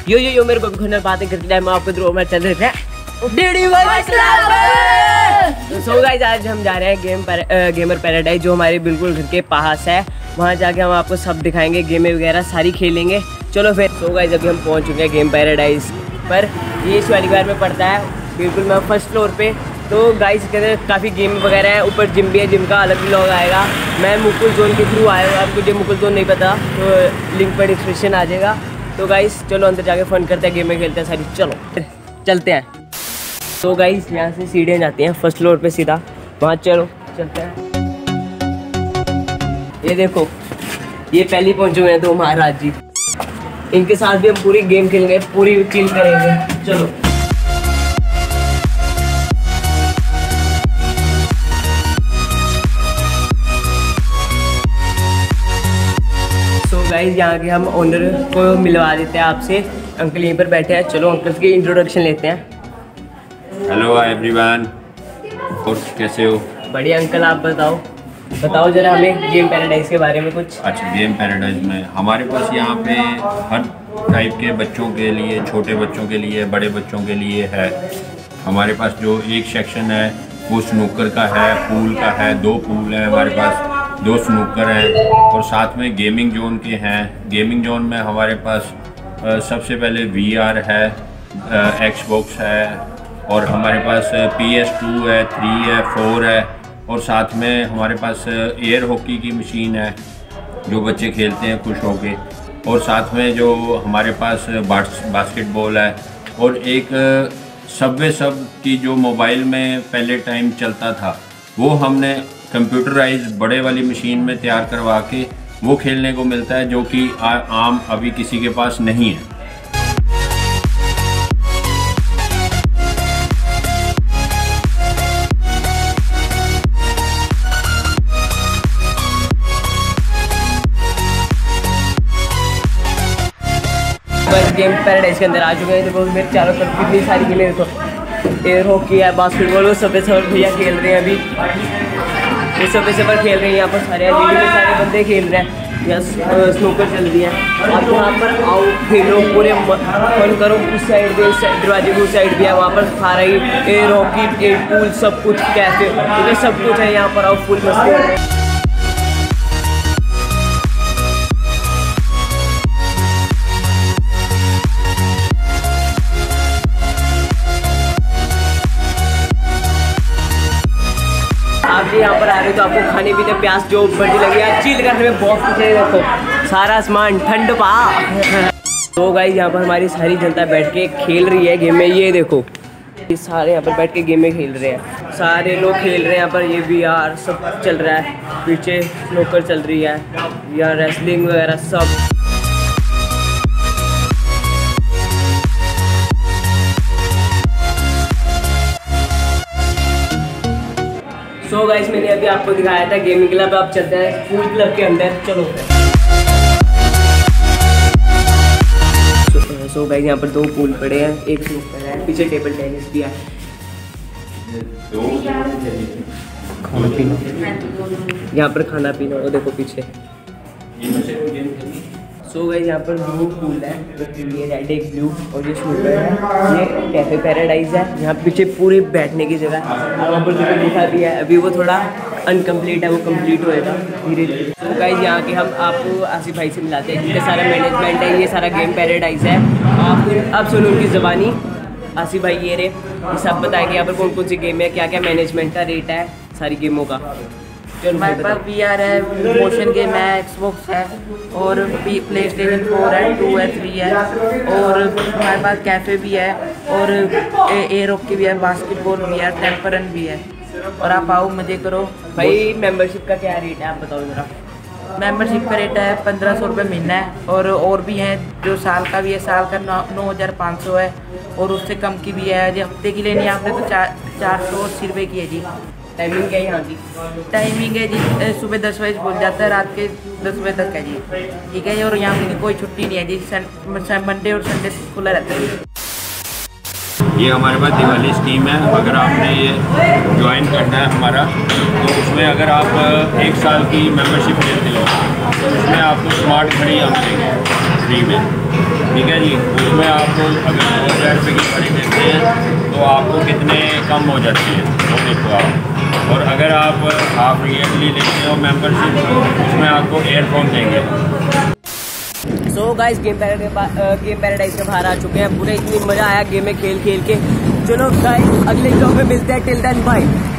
यो मेरे को भी बातें करते टाइम आपको द्रोह में चल रहे थे। सो गाइस आज हम जा रहे हैं गेमर पैराडाइज जो हमारे बिल्कुल घर के पास है। वहाँ जाके हम आपको सब दिखाएंगे, गेमें वगैरह सारी खेलेंगे। चलो फिर। सो गाइस अभी हम पहुँच चुके हैं गेम पैराडाइज पर। ये इस वाली कार में पड़ता है, बिल्कुल मैं फर्स्ट फ्लोर पे। तो गाइस के अंदर काफ़ी गेम वगैरह है, ऊपर जिम भी है, जिम का अलग व्लॉग आएगा। मैं मुकुल जोन के थ्रू आया हूँ, अब मुझे मुकुल जोन नहीं पता तो लिंक पर डिस्क्रिप्शन आ जाएगा। तो गाइस चलो अंदर जाके फ़न करते हैं, गेमें खेलते हैं सारी। चलो चलते हैं। तो गाइस यहाँ से सीढ़ियाँ जाती हैं फर्स्ट फ्लोर पे सीधा, वहाँ चलो चलते हैं। ये देखो ये पहले पहुँचे हुए हैं तो महाराज जी, इनके साथ भी हम पूरी गेम खेलेंगे, पूरी चिल करेंगे। चलो गाइस यहाँ के हम ओनर को मिलवा देते हैं आपसे। अंकल यहीं पर बैठे हैं, चलो अंकल की इंट्रोडक्शन लेते हैं। हेलो एवरीवन, और कैसे हो? बढ़िया अंकल, आप बताओ जरा हमें गेम पैराडाइज के बारे में कुछ। अच्छा, गेम पैराडाइज में हमारे पास यहाँ पे हर टाइप के बच्चों के लिए, छोटे बच्चों के लिए, बड़े बच्चों के लिए है। हमारे पास जो एक सेक्शन है वो स्नूकर का है, पूल का है, 2 पूल है हमारे पास, 2 स्नूकर हैं, और साथ में गेमिंग जोन के हैं। गेमिंग जोन में हमारे पास सबसे पहले VR है, Xbox है, और हमारे पास PS2 है, 3 है, 4 है, और साथ में हमारे पास एयर हॉकी की मशीन है जो बच्चे खेलते हैं खुश होके, और साथ में जो हमारे पास बास्केटबॉल है, और एक सबवे सब की जो मोबाइल में पहले टाइम चलता था वो हमने कंप्यूटराइज बड़े वाली मशीन में तैयार करवा के वो खेलने को मिलता है, जो कि आम अभी किसी के पास नहीं है। बस गेम पैराडाइज के अंदर आ चुके हैं। देखो मेरे चारों तरफ कितनी सारी गेमें, देखो एयर हॉकी है, बास्केटबॉल, वो सबे सब भैया खेल रहे हैं अभी, ये सबे सब खेल रहे हैं। यहाँ पर सारे सारे बंदे खेल रहे हैं, यहाँ स्नूकर चल रही है। आप यहाँ पर आओ, खेलो, पूरे फन करो। उस साइड भी, दरवाजे की उस साइड भी है, वहाँ पर सारा ही एयर हॉकी, एयर पूल, सब कुछ कैफे, क्योंकि सब कुछ है। यहाँ पर आओ, फुल मस्ती है। आप यहाँ पर आ रहे हो तो आपको खाने पीने प्यास जो बढ़ी लगी है, चिल करने में बहुत कुछ है। देखो सारा सामान ठंड पा। तो गाइस यहाँ पर हमारी सारी जनता बैठ के खेल रही है गेम में। ये देखो ये सारे यहाँ पर बैठ के गेमें खेल रहे हैं, सारे लोग खेल रहे हैं यहाँ पर। ये VR सब चल रहा है, पीछे स्नूकर चल रही है, यहाँ रेसलिंग वगैरह सब। सो गाइस मैंने अभी आपको दिखाया था गेमिंग क्लब, आप चलते हैं पूल क्लब के अंदर। चलो सो गाइस यहाँ पर 2 पूल पड़े हैं, एक स्नूकर है, पीछे टेबल टेनिस भी है। खाना पीना, यहाँ पर खाना पीना, वो देखो पीछे। सो गाइस यहाँ पर 2 पूल है, ये रेड एक ब्लू, और ये स्नूकर है। ये कैफे पैराडाइज है, यहाँ पीछे पूरी बैठने की जगह है, और वहाँ पर जो लिखा भी है, अभी वो थोड़ा अनकम्प्लीट है, वो कंप्लीट होएगा धीरे धीरे। तो गाइस यहाँ के हम आपको आसिफ भाई से मिलाते हैं, जिनका सारा मैनेजमेंट है, ये सारा गेम पैराडाइज है। आप सुनो उनकी ज़बानी। आसिफ भाई ये सब बताएंगे यहाँ पर कौन कौन सी गेम है, क्या क्या मैनेजमेंट का रेट है सारी गेमों का। हमारे पास VR है, मोशन गेम है, Xbox है, और PlayStation 4 है, 2 है, 3 है, और हमारे पास कैफ़े भी है, और एयर हॉकी भी है, बास्केटबॉल भी है, टेम्पर रन भी है। और आप आओ, मज़े करो। भाई मेंबरशिप का क्या रेट है आप बताओ ज़रा। मेंबरशिप का रेट है 1500 रुपये महीना है, और भी हैं जो साल का भी है, साल का 9500 है, और उससे कम की भी है। जो हफ्ते की लेनी है आपने तो 480 रुपये की है जी। टाइमिंग क्या है यहाँ की? टाइमिंग है जी सुबह 10 बजे खुल जाता है, रात के 10 बजे तक है जी। ठीक है जी, और यहाँ की कोई छुट्टी नहीं है जी, मंडे और संडे खुला रहता है। ये हमारे पास दिवाली स्कीम है, अगर आपने ये ज्वाइन करना है हमारा, तो उसमें अगर आप 1 साल की मेंबरशिप लेते हो तो उसमें आपको स्मार्ट घड़ी हम देंगे फ्री में। ठीक है जी। उसमें आपको अगर 2000 रुपये की घड़ी देते हैं तो आपको कितने कम हो जाते हैं वो देखो आप। और अगर आप हाफ ईयर के लिए लेते हो मेंबरशिप, उसमें आपको एयरफोन देंगे। सो गाइस गेम पैराडाइज के बाहर आ चुके हैं पूरे। इतनी मजा आया गेम में खेल के। चलो गाइस अगले ब्लॉग में मिलते हैं। Till then bye.